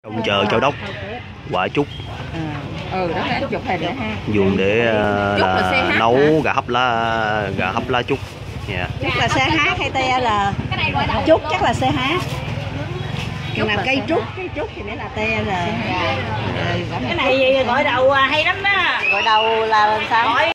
Trong chợ Châu Đốc, quả trúc. Đó là chụp hình nữa ha. Dùng để nấu gà hấp lá trúc. Yeah. Trúc là CH hay TL? Trúc chắc là CH. Còn là cây trúc thì mới là TL. Cái này gọi đầu hay lắm đó. Gọi đầu là sao?